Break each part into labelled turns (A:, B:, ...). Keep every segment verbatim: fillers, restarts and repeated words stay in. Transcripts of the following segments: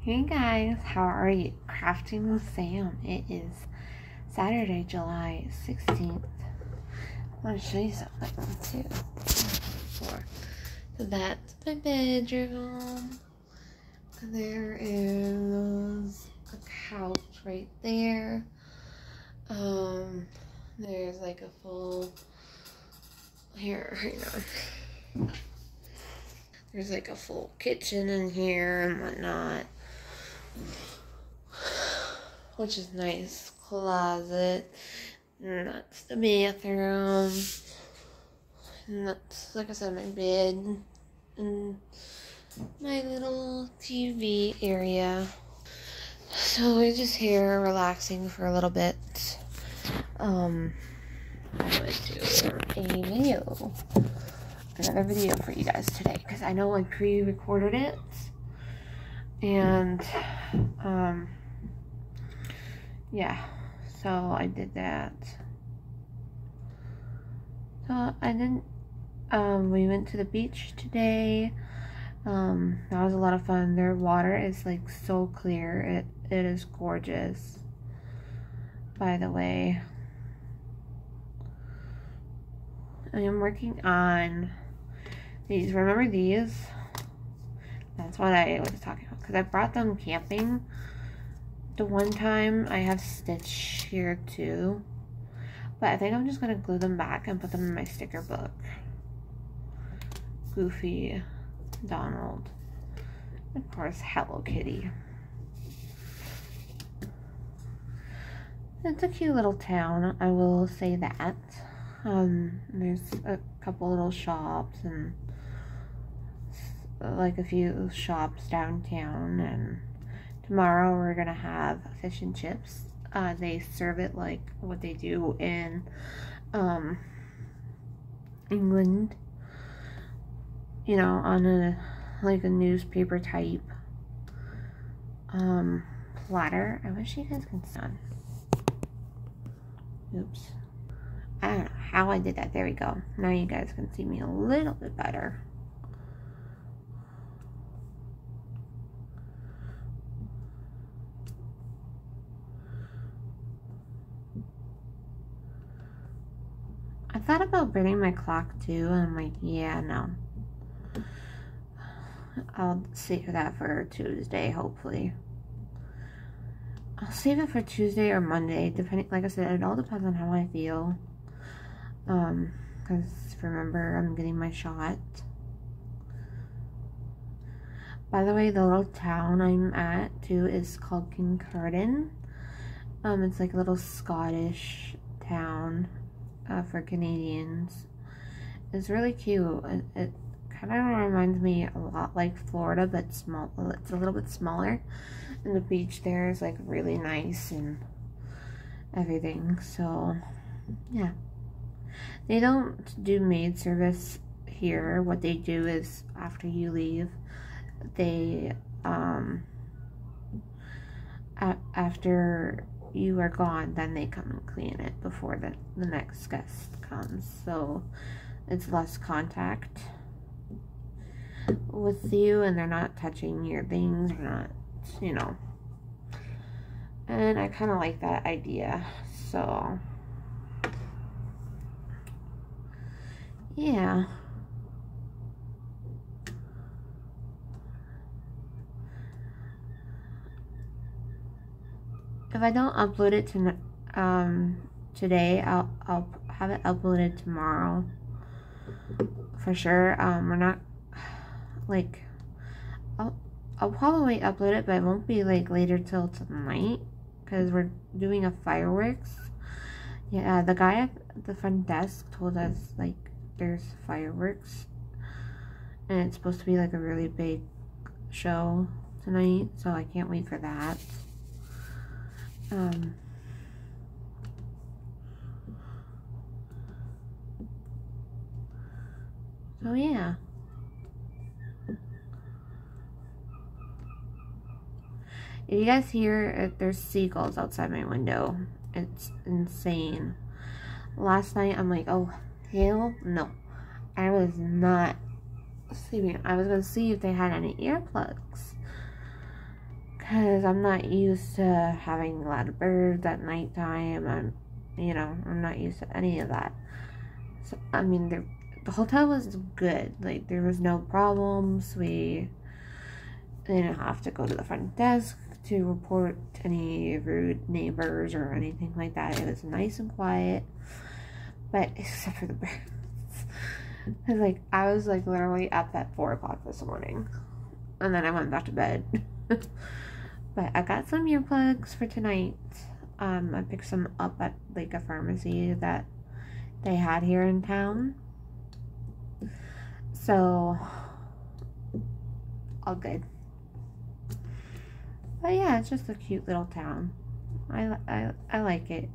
A: Hey guys, how are you? Crafting with Sam. It is Saturday, July sixteenth. I want to show you something too. Before. So that's my bedroom. There is a couch right there. Um, there's like a full, here, hang on. There's like a full kitchen in here and whatnot, which is nice. Closet, and that's the bathroom, and that's, like I said, my bed, and my little T V area. So we're just here relaxing for a little bit. Um, I'm gonna do a video, another video for you guys today, because I know I pre-recorded it, and um, yeah, so I did that. So I didn't, um, we went to the beach today. Um, that was a lot of fun. Their water is like so clear. It it is gorgeous. By the way, I am working on these. Remember these? That's what I was talking about, because I brought them camping the one time. I have Stitch here too, but I think I'm just gonna glue them back and put them in my sticker book. Goofy, Donald, of course, Hello Kitty. It's a cute little town, I will say that. Um, there's a couple little shops and like a few shops downtown, and tomorrow we're gonna have fish and chips. Uh, they serve it like what they do in um, England, you know, on a like a newspaper type um, platter. I wish you guys could see. Oops. I don't know how I did that. There we go. Now you guys can see me a little bit better. I thought about bringing my clock too, and I'm like, yeah, no. I'll save that for Tuesday, hopefully. I'll save it for Tuesday or Monday, depending. Like I said, it all depends on how I feel. Um, because remember, I'm getting my shot. By the way, the little town I'm at too is called Kincardine. Um, it's like a little Scottish town uh, for Canadians. It's really cute. It, it kind of reminds me a lot like Florida, but small. It's a little bit smaller, and the beach there is like really nice and everything. So yeah, they don't do maid service here. What they do is after you leave, they um a after you are gone, then they come and clean it before the, the next guest comes. So it's less contact with you, and they're not touching your things, or not, you know. And I kind of like that idea. So yeah. If I don't upload it to um today, I'll I'll have it uploaded tomorrow for sure. Um, we're not like I'll I'll probably upload it, but it won't be like later till tonight, because we're doing a fireworks. Yeah, the guy at the front desk told us like there's fireworks, and it's supposed to be like a really big show tonight, so I can't wait for that. Um, so yeah. If you guys hear, uh, there's seagulls outside my window. It's insane. Last night, I'm like, oh, hell no. I was not sleeping. I was going to see if they had any earplugs. because I'm not used to having a lot of birds at nighttime. I'm, you know, I'm not used to any of that. So, I mean, the, the hotel was good. Like, there was no problems. We didn't have to go to the front desk to report any rude neighbors or anything like that. It was nice and quiet, but except for the birds. Because, like, I was, like, literally up at four o'clock this morning, and then I went back to bed. But I got some earplugs for tonight. Um, I picked some up at, like, a pharmacy that they had here in town. So, all good. But yeah, it's just a cute little town. I, I, I like it.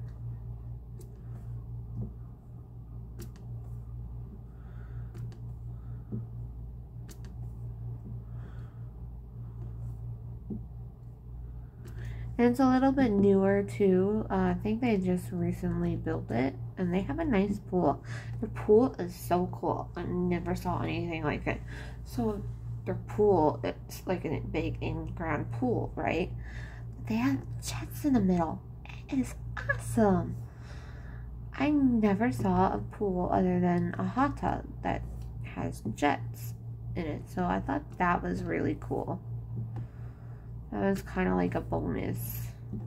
A: And it's a little bit newer too. Uh, I think they just recently built it. And they have a nice pool. The pool is so cool. I never saw anything like it. So their pool, it's like a big in-ground pool, right? They have jets in the middle. It is awesome. I never saw a pool other than a hot tub that has jets in it. So I thought that was really cool. That was kind of like a bonus.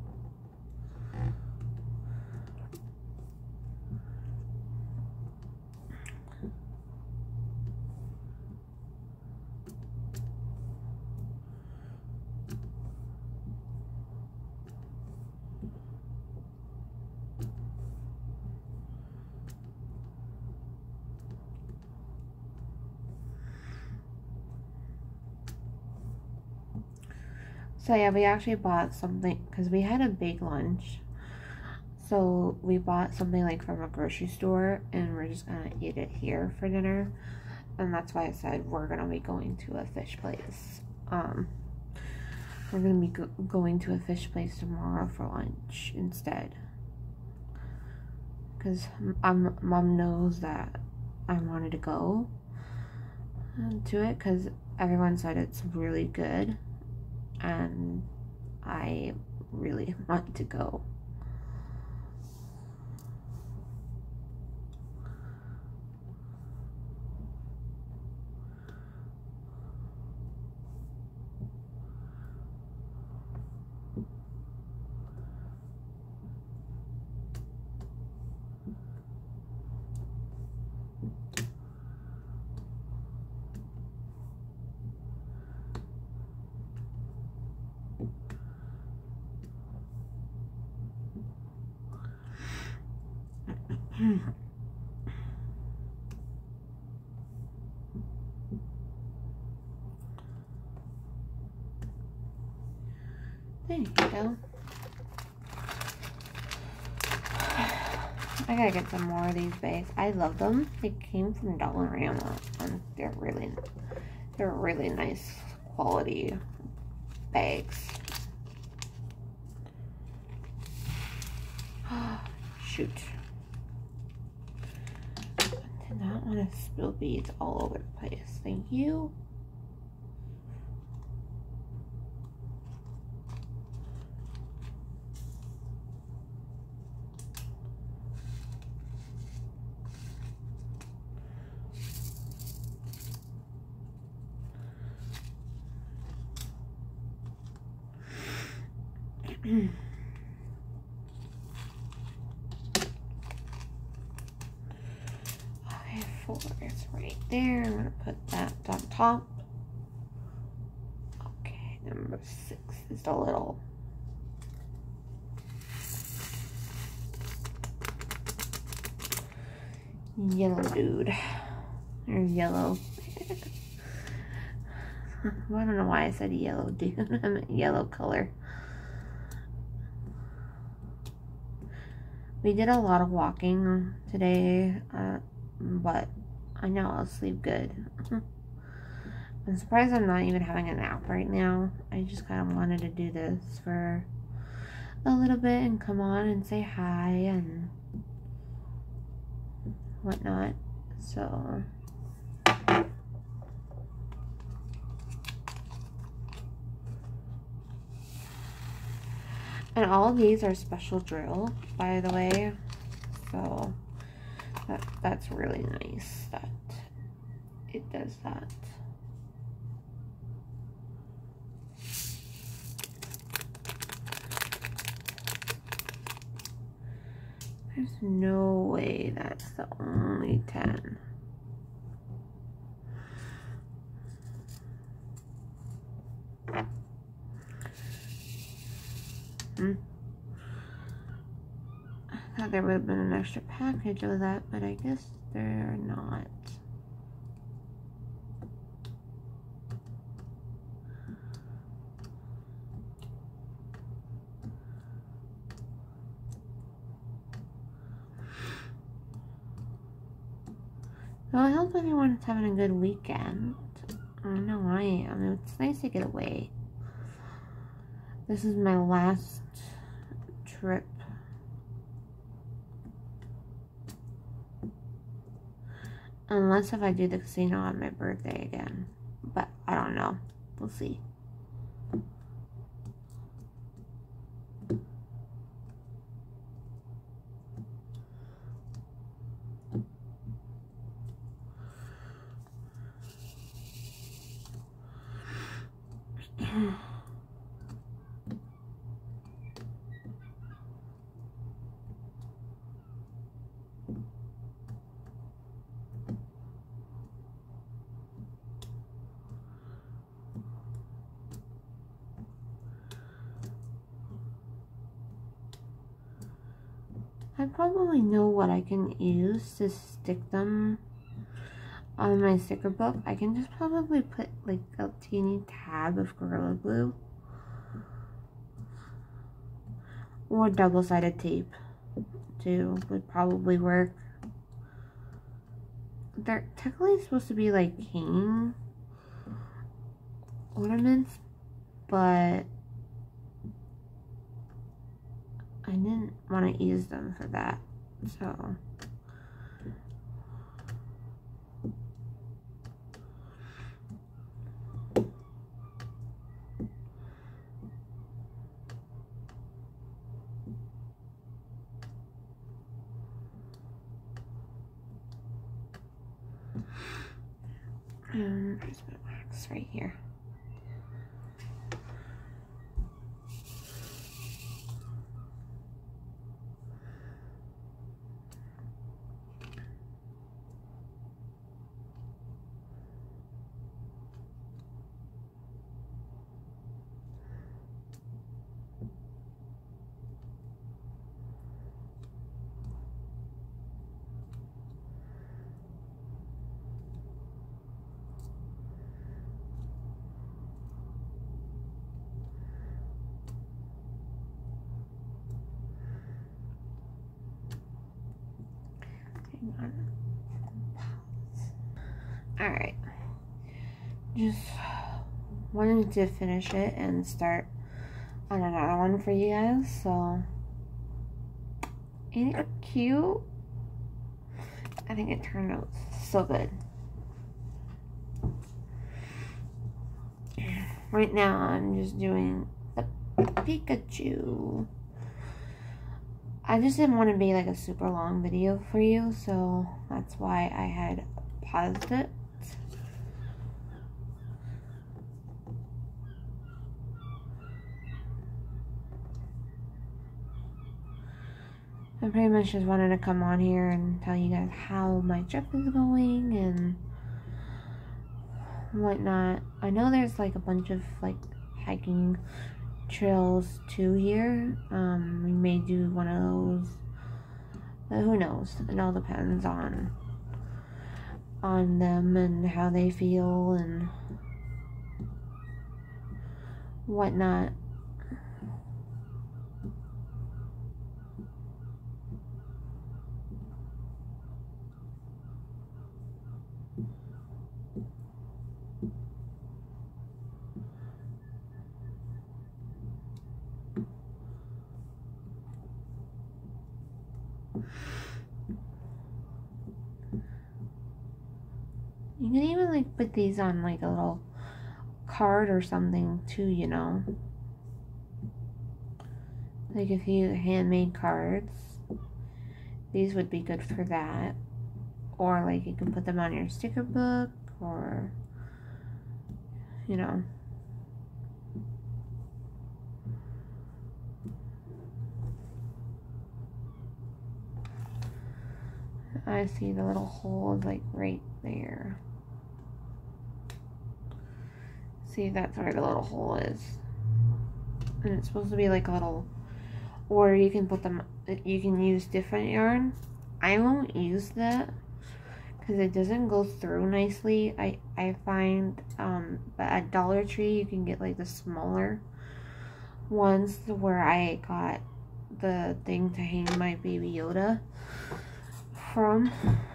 A: So yeah, we actually bought something, because we had a big lunch. So we bought something like from a grocery store, and we're just gonna eat it here for dinner. And that's why I said we're gonna be going to a fish place. Um, we're gonna be go going to a fish place tomorrow for lunch instead. Because um, Mom knows that I wanted to go to it, because everyone said it's really good. And I really want to go. There you go. I gotta get some more of these bags. I love them. They came from Dollarama, and they're really, they're really nice quality bags. Shoot. I did not want to spill beads all over the place. Thank you. Okay, four is right there. I'm gonna put that on top. Okay, number six is the little yellow dude, or yellow. Well, I don't know why I said yellow dude. I meant yellow color. We did a lot of walking today, uh, but I know I'll sleep good. I'm surprised I'm not even having a nap right now. I just kind of wanted to do this for a little bit and come on and say hi and whatnot. So And all of these are special drill, by the way. So that, that's really nice that it does that. There's no way that's the only ten. Hmm. I thought there would have been an extra package of that, but I guess they're not. Well, I hope everyone's having a good weekend. I know I am. It's nice to get away. This is my last trip. Unless if I do the casino on my birthday again. But I don't know. We'll see. I probably know what I can use to stick them on my sticker book. I can just probably put like a teeny tab of Gorilla Glue or double-sided tape too would probably work. They're technically supposed to be like cane ornaments, but I didn't want to use them for that, so um, there's my wax right here. Alright, just wanted to finish it and start on another one for you guys, so ain't it cute? I think it turned out so good. Right now I'm just doing the Pikachu. I just didn't want to be like a super long video for you, so that's why I had paused it. I pretty much just wanted to come on here and tell you guys how my trip is going and whatnot. I know there's like a bunch of like hiking trails too here. Um, we may do one of those, but who knows? It all depends on on them and how they feel and whatnot. You can even like put these on like a little card or something too, you know. like if you handmade cards, these would be good for that. Or like you can put them on your sticker book, or you know. I see the little hole is like right there. See, that's where the little hole is. And it's supposed to be like a little, or you can put them, you can use different yarn. I won't use that because it doesn't go through nicely. I, I find, um, but at Dollar Tree you can get like the smaller ones where I got the thing to hang my baby Yoda from.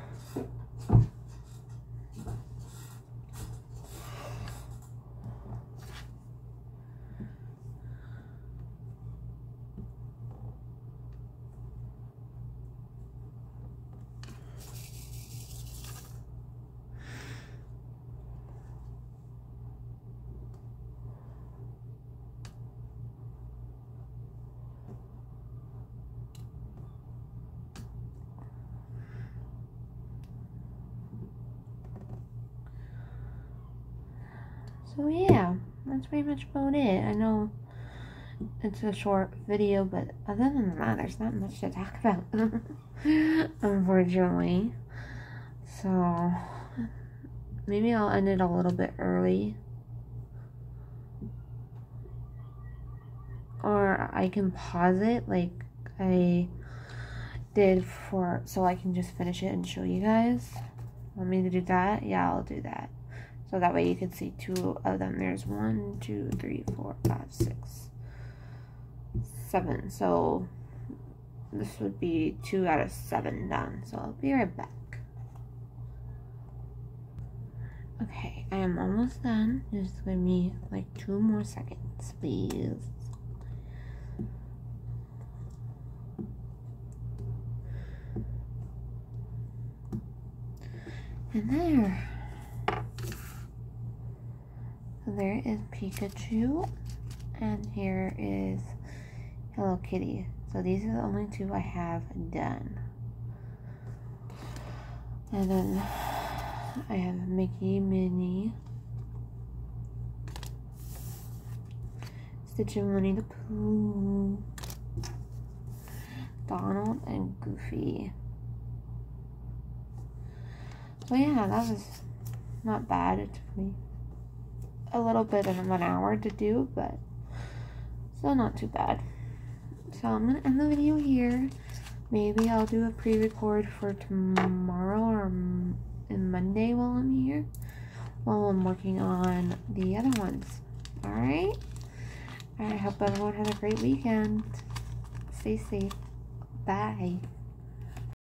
A: So yeah, that's pretty much about it. I know it's a short video, but other than that, there's not much to talk about, unfortunately. So maybe I'll end it a little bit early. Or I can pause it like I did for, so I can just finish it and show you guys. Want me to do that? Yeah, I'll do that. So that way you can see two of them. There's one, two, three, four, five, six, seven. So this would be two out of seven done. So I'll be right back. Okay, I am almost done. Just give me like two more seconds, please. And there. So there is Pikachu, and here is Hello Kitty. So these are the only two I have done. And then I have Mickey, Minnie, Stitch and Winnie the Pooh, Donald, and Goofy. So yeah, that was not bad. It took me a little bit of an hour to do, but still not too bad. So I'm gonna end the video here. Maybe I'll do a pre-record for tomorrow or in Monday while I'm here, while I'm working on the other ones. Alright? I hope everyone had a great weekend. Stay safe. Bye.